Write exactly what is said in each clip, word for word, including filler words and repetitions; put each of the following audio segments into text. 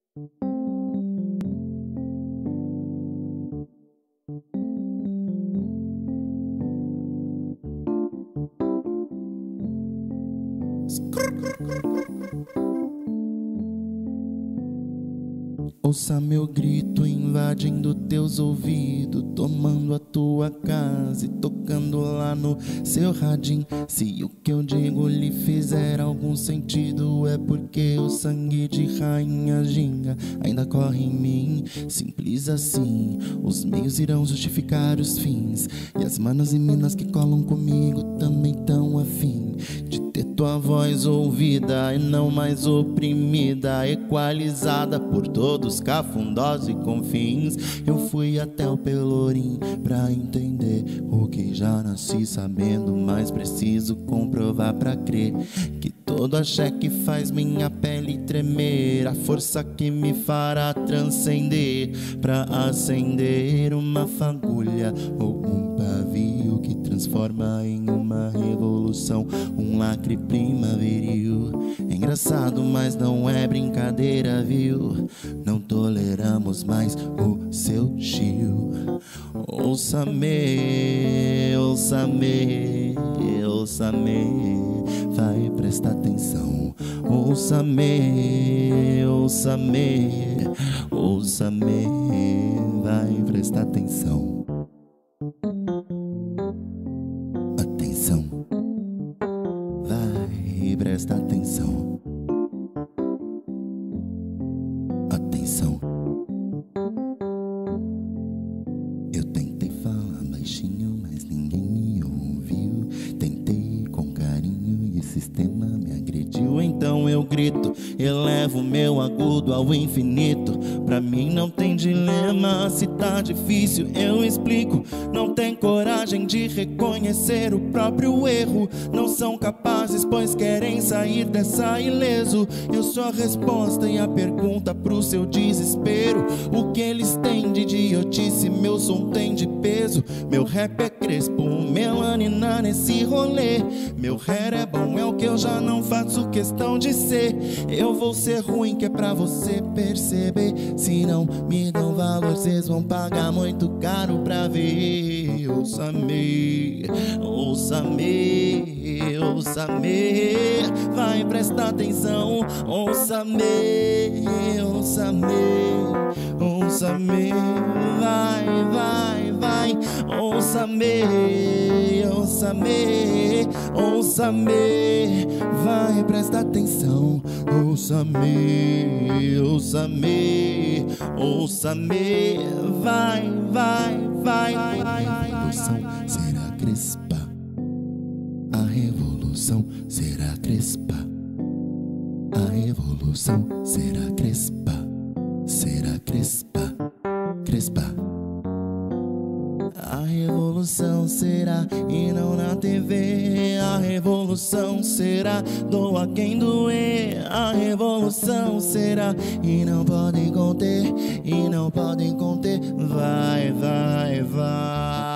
Ouça meu grito invadindo teus ouvidos, tomando a tua casa e tocando lá no seu radinho. Se o que eu digo lhe fizer algum sentido, é porque o sangue de rainha ginga ainda corre em mim. Simples assim, os meios irão justificar os fins, e as manas e minas que colam comigo também tão afim de ter tua voz ouvida e não mais oprimida, equalizada por todos cafundosos e confins. Eu fui até o Pelourim pra entender o que já nasci sabendo, mas preciso comprovar pra crer que todo axé que faz minha pele tremer, a força que me fará transcender pra acender uma fagulha ou um pavio que transforma em uma revolução, um lacre primaveril. É engraçado, mas não é brincadeira, viu? Não toleramos mais o seu chill. Ouça-me, ouça-me, ouça-me, vai prestar atenção. Ouça-me, ouça-me, ouça-me, vai prestar atenção. Atenção, vai prestar atenção. Atenção. Eu tentei falar baixinho, mas ninguém me ouviu. Tentei com carinho e o sistema me agrediu. Então eu grito, elevo meu agudo ao infinito. Pra mim não tem dilema, se tá difícil eu explico. Não tem coragem de reconhecer o próprio erro. Não são capazes, pois querem sair dessa ileso. Eu sou a resposta e a pergunta pro seu desespero. O que eles têm de idiotice, meu som tem de peso. Meu rap é crespo, melanina nesse rolê. Meu hair é bom, é o que eu já não faço questão de ser. Eu vou ser ruim, que é pra você perceber. Se não me dão valor, cês vão pagar muito caro pra ver. Ouça-me, ouça-me, ouça-me, vai prestar atenção. Ouça-me, ouça-me, ouça-me, vai, vai, vai. Ouça-me, ouça-me, ouça-me, vai prestar atenção. Ouça-me, ouça-me, ouça-me, vai, vai, vai. A revolução será crespa, a revolução será crespa, a revolução será crespa, será crespa, crespa. A revolução será e não na T V. A revolução será, doa quem doer. A revolução será e não podem conter, e não podem conter. Vai, vai, vai.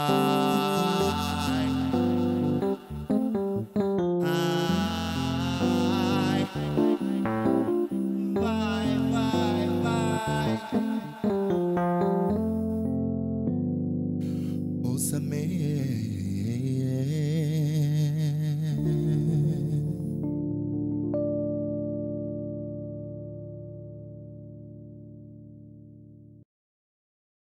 Ai. Vai, vai, vai. Ouça-me.